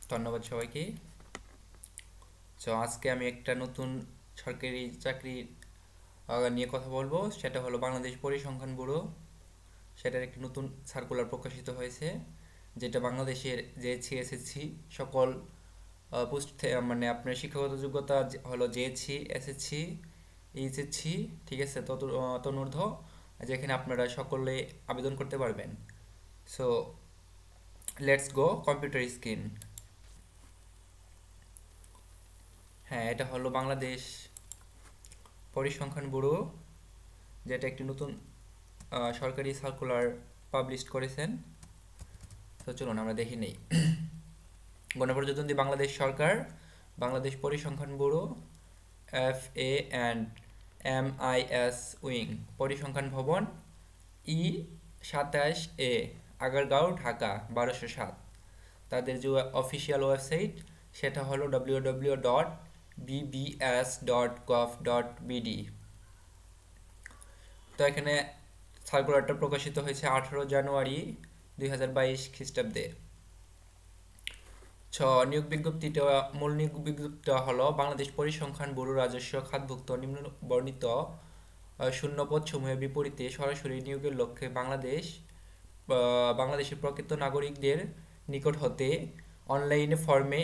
ধন্যবাদ সবাইকে। আজকে আমি একটা নতুন সরকারি চাকরি নিয়ে কথা বলবো। সেটা হলো বাংলাদেশ পরিসংখ্যান ব্যুরো। সেটার একটি নতুন সার্কুলার প্রকাশিত হয়েছে, যেটা বাংলাদেশের জেএসসি এসএসসি সকল মানে আপনার শিক্ষাগত যোগ্যতা হলো জেএসসি এসএসসি এইচএসসি, ঠিক আছে, তনূর্ধ্ব, যেখানে আপনারা সকলে আবেদন করতে পারবেন। So let's go computer screen. হ্যাঁ, এটা হলো বাংলাদেশ পরিসংখ্যান ব্যুরো, যেটা একটি নতুন সরকারি সার্কুলার পাবলিশ করেছেন। তো চলুন আমরা দেখে নেই। গণপ্রজাতন্ত্রী বাংলাদেশ সরকার, বাংলাদেশ পরিসংখ্যান ব্যুরো, FA&MIS উইং, পরিসংখ্যান ভবন, E27A, আগারগাঁও, ঢাকা 1207। তাদের যে অফিসিয়াল ওয়েবসাইট সেটা হলো www.bbs.gov.bd। তো এখানে সার্কুলারটা প্রকাশিত হয়েছে 18 জানুয়ারি 2022 খ্রিস্টাব্দে। নিয়োগ বিজ্ঞপ্তিটা, মূল নিয়োগ বিজ্ঞপ্তিটা হলো বাংলাদেশ পরিসংখ্যান ব্যুরো রাজস্ব খাতভুক্ত নিম্ন বর্ণিত শূন্য পদসমূহের বিপরীতে সরাসরি নিয়োগের লক্ষ্যে বাংলাদেশের প্রকৃত নাগরিকদের নিকট হতে অনলাইনে ফর্মে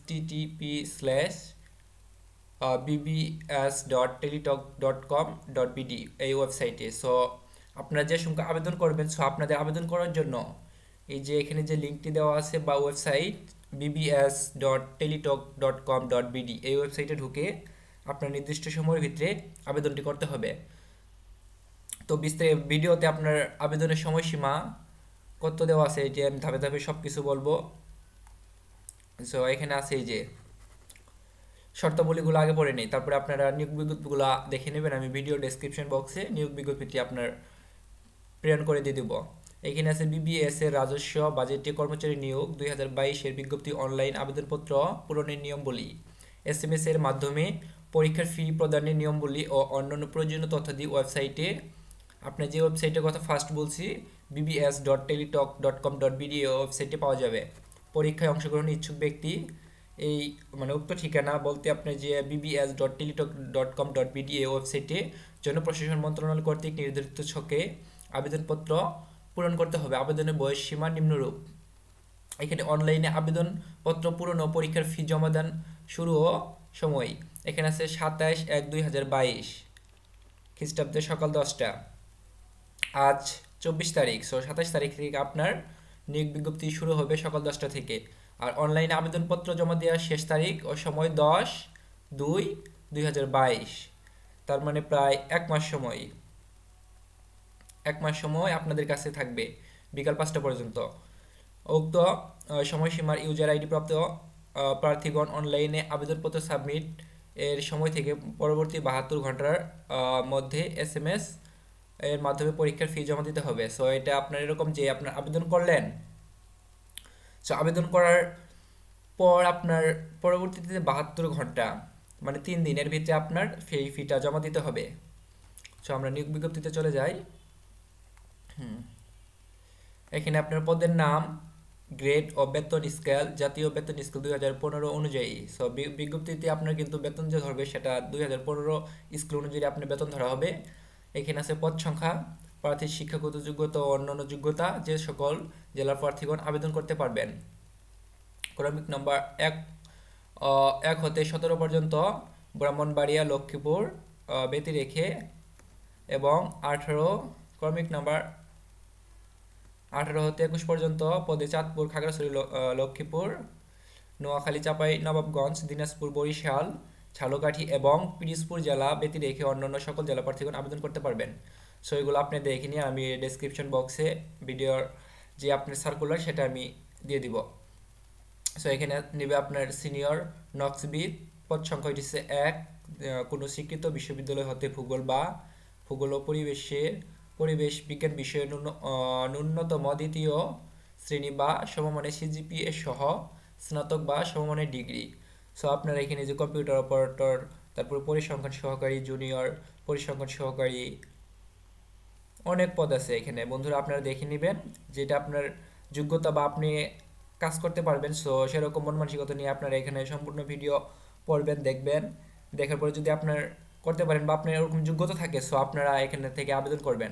https://bbs.teletalk.com.bd এই ওয়েবসাইটে। আপনারা যে সংখ্যা আবেদন করবেন, আপনাদের আবেদন করার জন্য এই যে এখানে যে লিঙ্কটি দেওয়া আছে বা ওয়েবসাইট bbs.teletalk.com.bd, এই ওয়েবসাইটে ঢুকে আপনার নির্দিষ্ট সময়ের ভিতরে আবেদনটি করতে হবে। তো বিস্তারিত ভিডিওতে আপনার আবেদনের সময়সীমা কত দেওয়া আছে এটি আমি ধাপে ধাপে সব কিছু বলবো। এখানে আছে এই যে শর্তাবলীগুলো আগে পড়ে নেই, তারপরে আপনারা নিয়োগ বিজ্ঞপ্তিগুলো দেখে নেবেন। আমি ভিডিও ডেসক্রিপশন বক্সে নিয়োগ বিজ্ঞপ্তিটি আপনার প্রেরণ করে দিয়ে দেবো। এখানে আছে বিবিএস এর রাজস্ব বাজেটে কর্মচারী নিয়োগ 2022 এর বিজ্ঞপ্তি, অনলাইন আবেদনপত্র পূরণের নিয়মবলী, SMS এর মাধ্যমে পরীক্ষার ফি প্রদানের নিয়মবলী ও অন্যান্য প্রয়োজনীয় তথ্যাদি ওয়েবসাইটে, আপনার যে ওয়েবসাইটের কথা ফার্স্ট বলছি bbs.teletalk.com.bd, এই ওয়েবসাইটে পাওয়া যাবে। পরীক্ষায় অংশগ্রহণের ইচ্ছুক ব্যক্তি এই মানে উক্ত ঠিকানা বলতে আপনি যে bbs.teletalk.com.bd এই ওয়েবসাইটে জনপ্রশাসন মন্ত্রণালয় কর্তৃক নির্ধারিত ছকে আবেদনপত্র পূরণ করতে হবে। আবেদনের বয়স সীমা নিম্নরূপ। এখানে অনলাইনে আবেদনপত্র পূরণ ও পরীক্ষার ফি জমাদান শুরু ও সময় এখানে আছে 27/1/2022 খ্রিস্টাব্দে সকাল 10টা। আজ 24 তারিখ, 27 তারিখ থেকে আপনার নিয়োগ বিজ্ঞপ্তি শুরু হবে সকাল 10টা থেকে। আর অনলাইনে আবেদনপত্র জমা দেওয়ার শেষ তারিখ ও সময় 10/2/2022, তার মানে প্রায় এক মাস সময় আপনাদের কাছে থাকবে বিকাল 5টা পর্যন্ত। উক্ত সময়সীমার ইউজার আইডি প্রাপ্ত প্রার্থীগণ অনলাইনে আবেদনপত্র সাবমিট এর সময় থেকে পরবর্তী 72 ঘন্টার মধ্যে SMS এর মাধ্যমে পরীক্ষার ফি জমা দিতে হবে। এটা আপনার এরকম যে আপনার আবেদন করলেন, আবেদন করার পর আপনার পরবর্তীতে 72 ঘন্টা মানে 3 দিনের ভিতরে আপনার ফিটা জমা দিতে হবে। আমরা নিয়োগ বিজ্ঞপ্তিতে চলে যাই। এখানে আপনার পদের নাম, গ্রেড ও বেতন স্কেল, জাতীয় বেতন স্কেল 2015 অনুযায়ী। বিজ্ঞপ্তিতে আপনার কিন্তু বেতন যে ধরবে সেটা 2015 স্কেল অনুযায়ী আপনার বেতন ধরা হবে। এখানে আছে পদ সংখ্যা, প্রার্থীর শিক্ষাগত যোগ্যতা ও অন্যান্য যোগ্যতা, যে সকল জেলার প্রার্থীগণ আবেদন করতে পারবেন। ক্রমিক নম্বর 1 হতে 17 পর্যন্ত ব্রাহ্মণবাড়িয়া, লক্ষ্মীপুর ব্যতি রেখে, এবং 18 ক্রমিক নাম্বার 18 হতে 21 পর্যন্ত পদে চাঁদপুর, খাগড়াছড়ি, লক্ষ্মীপুর, নোয়াখালী, চাঁপাই নবাবগঞ্জ, দিনাজপুর, বরিশাল, ঝালকাঠি এবং পিরোজপুর জেলা ব্যতি রেখে অন্যান্য সকল জেলা প্রার্থীগণ আবেদন করতে পারবেন। এগুলো আপনি দেখে নিয়ে আমি ডেসক্রিপশন বক্সে ভিডিওর যে আপনার সার্কুলার সেটা আমি দিয়ে দিব। এখানে নেবে আপনার সিনিয়র নক্সবিদ, পদ সংখ্যা হচ্ছে 1, কোনো স্বীকৃত বিশ্ববিদ্যালয় হতে ভূগোল ও পরিবেশ বিজ্ঞান বিষয়ে ন্যূনতম দ্বিতীয় শ্রেণী বা সমমানের CGPA সহ স্নাতক বা সমমানের ডিগ্রি। আপনারা এখানে যে কম্পিউটার অপারেটর, তারপর পরিসংখ্যান সহকারী, জুনিয়র পরিসংখ্যান সহকারী, অনেক পদ আছে এখানে। বন্ধুরা আপনারা দেখে নেবেন যেটা আপনার যোগ্যতা বা আপনি কাজ করতে পারবেন। সো সেরকম মন মানসিকতা নিয়ে আপনারা এখানে সম্পূর্ণ ভিডিও পড়বেন, দেখবেন। দেখার পরে যদি আপনার করতে পারেন বা আপনার এরকম যোগ্যতা থাকে, সো আপনারা এখানে থেকে আবেদন করবেন।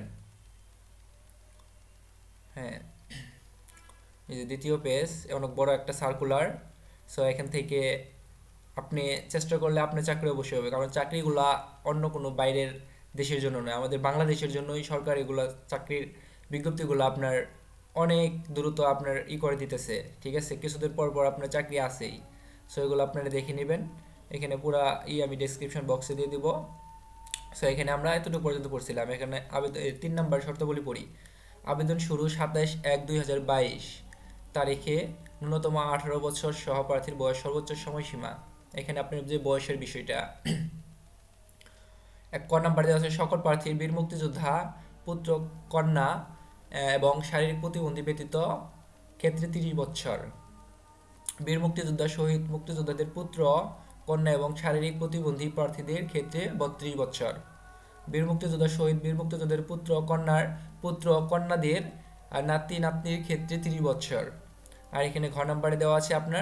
হ্যাঁ, এই যে দ্বিতীয় পেজ, অনেক বড় একটা সার্কুলার। সো এখান থেকে আপনি চেষ্টা করলে আপনার চাকরি অবশ্যই হবে, কারণ চাকরিগুলা অন্য কোনো বাইরের দেশের জন্য নয়, আমাদের বাংলাদেশের জন্যই সরকার এগুলা চাকরির বিজ্ঞপ্তিগুলো আপনার অনেক দ্রুত আপনার করে দিতেছে। ঠিক আছে, কিছুদিন পর পর আপনার চাকরি আসেই। সো এগুলো আপনারা দেখে নেবেন। এখানে পুরা আমি ডেসক্রিপশন বক্সে দিয়ে দিব। সো এখানে আমরা এতটুকু পর্যন্ত পড়ছিলাম। এখানে আবেদন 3 নম্বর শর্তাবলী পড়ি। আবেদন শুরু 27/1/2022 তারিখে, ন্যূনতম 18 বছর সহ প্রার্থীর বয়স সর্বোচ্চ সময়সীমা। এখানে আপনার যে বয়সের বিষয়টা, ক নাম্বার দেওয়া আছে সকল প্রার্থীর বীর মুক্তিযোদ্ধা পুত্র কন্যা এবং শারীরিক প্রতিবন্ধী ব্যতীত ক্ষেত্রে 30 বছর, বীর মুক্তিযোদ্ধা শহীদ মুক্তিযোদ্ধাদের পুত্র কন্যা এবং শারীরিক প্রতিবন্ধী প্রার্থীদের ক্ষেত্রে 32 বছর, বীর মুক্তিযোদ্ধা শহীদ বীর মুক্তিযোদ্ধাদের পুত্র কন্যাদের আর নাতি নাতনির ক্ষেত্রে 30 বছর। আর এখানে ঘ নাম্বারে দেওয়া আছে আপনার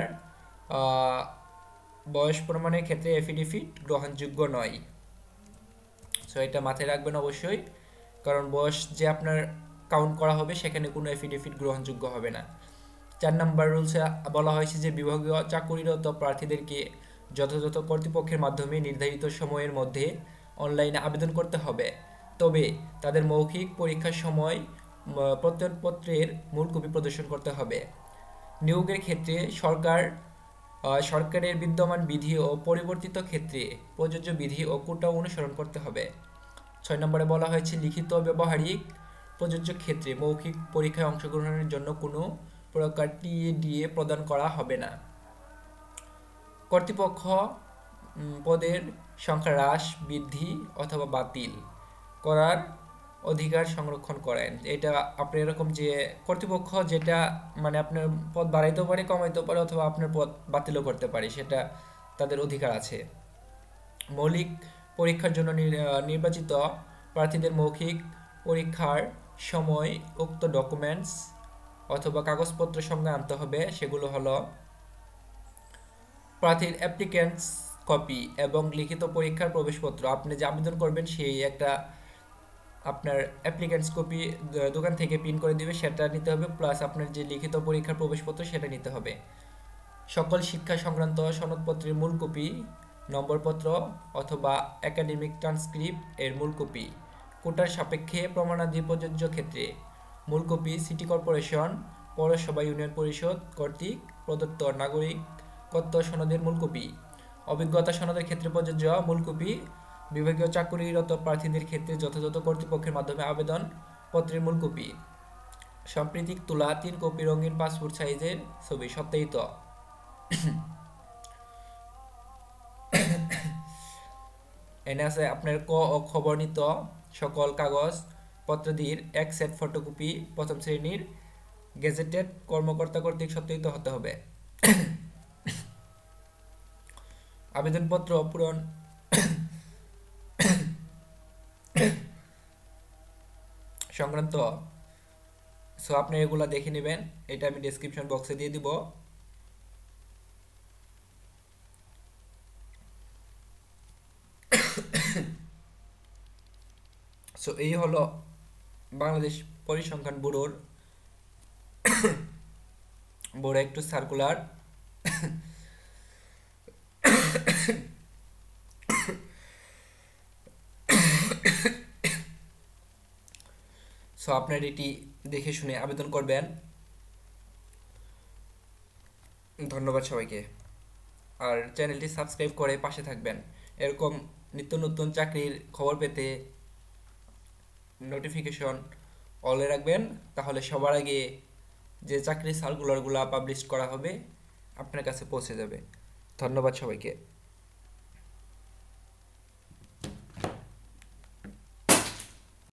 বয়স প্রমাণের ক্ষেত্রে এফিডেভিট গ্রহণযোগ্য নয়। সো এটা মাথায় রাখবেন অবশ্যই, কারণ বয়স যে আপনার কাউন্ট করা হবে সেখানে কোনো এফিডেভিট গ্রহণযোগ্য হবে না। 4 নম্বর রুলসে বলা হয়েছে যে বিভাগীয় চাকুরিরত প্রার্থীদেরকে যথাযথ কর্তৃপক্ষের মাধ্যমে নির্ধারিত সময়ের মধ্যে অনলাইনে আবেদন করতে হবে, তবে তাদের মৌখিক পরীক্ষার সময় প্রত্যয়নপত্রের মূল কপি প্রদর্শন করতে হবে। নিয়োগের ক্ষেত্রে সরকারের বিদ্যমান বিধি ও পরিবর্তিত ক্ষেত্রে প্রযোজ্য বিধি ও কোটা অনুসরণ করতে হবে। 6 নম্বরে বলা হয়েছে লিখিত ব্যবহারিক প্রযোজ্য ক্ষেত্রে মৌখিক পরীক্ষায় অংশগ্রহণের জন্য কোনো প্রকার টিএডিএ প্রদান করা হবে না। কর্তৃপক্ষ পদের সংখ্যা হ্রাস, বৃদ্ধি অথবা বাতিল করার অধিকার সংরক্ষণ করেন। এটা আপনি এরকম যে কর্তৃপক্ষ যেটা মানে আপনার পদ বাড়াইতেও পারে, কমাইতেও পারে, অথবা আপনার পদ বাতিলও করতে পারে, সেটা তাদের অধিকার আছে। মৌলিক পরীক্ষার জন্য নির্বাচিত প্রার্থীদের মৌখিক পরীক্ষার সময় উক্ত ডকুমেন্টস অথবা কাগজপত্র সঙ্গে আনতে হবে। সেগুলো হলো প্রার্থীর অ্যাপ্লিক্যান্টস কপি এবং লিখিত পরীক্ষার প্রবেশপত্র। আপনি যে আবেদন করবেন সেই একটা আপনার অ্যাপ্লিক্যান্টস কপি দোকান থেকে প্রিন্ট করে দিবে, সেটা নিতে হবে, প্লাস আপনার যে লিখিত পরীক্ষার প্রবেশপত্র সেটা নিতে হবে। সকল শিক্ষা সংক্রান্ত সনদপত্রের মূল কপি, নম্বরপত্র অথবা একাডেমিক ট্রান্সক্রিপ্ট এর মূল কপি। কোটার সাপেক্ষে প্রমাণাদি প্রযোজ্য ক্ষেত্রে মূল কপি সিটি কর্পোরেশন, পৌরসভা, ইউনিয়ন পরিষদ কর্তৃক প্রদত্ত নাগরিকত্ব সনদের মূল কপি। অভিজ্ঞতা সনদের ক্ষেত্রে প্রযোজ্য মূল কপি। বিভাগীয় চাকুরিরত প্রার্থীদের ক্ষেত্রে যথাযথ কর্তৃপক্ষের মাধ্যমে আবেদন পত্রের মূল কপি। সাম্প্রতিক তোলা 3 কপি রঙিন পাসপোর্ট সাইজের ছবি সত্যায়িত। এনে আছে আপনার ক ও খবরনিত সকল কাগজ পত্রাদির এক সেট ফটোকপি প্রথম শ্রেণীর গেজেটেড কর্মকর্তা কর্তৃক সত্যায়িত হতে হবে। আবেদনপত্র পূরণ সংক্রান্ত সো আপনি এগুলা দেখে নেবেন, এটা আমি ডেসক্রিপশন বক্সে দিয়ে দিব। সো এই হলো বাংলাদেশ পরিসংখ্যান ব্যুরোর বড় একটু সার্কুলার। সো আপনার এটি দেখে শুনে আবেদন করবেন। ধন্যবাদ সবাইকে, আর চ্যানেলটি সাবস্ক্রাইব করে পাশে থাকবেন। এরকম নিত্য নতুন চাকরির খবর পেতে নোটিফিকেশন অলে রাখবেন, তাহলে সবার আগে যে চাকরির সার্কুলারগুলো পাবলিশ করা হবে আপনার কাছে পৌঁছে যাবে। ধন্যবাদ সবাইকে।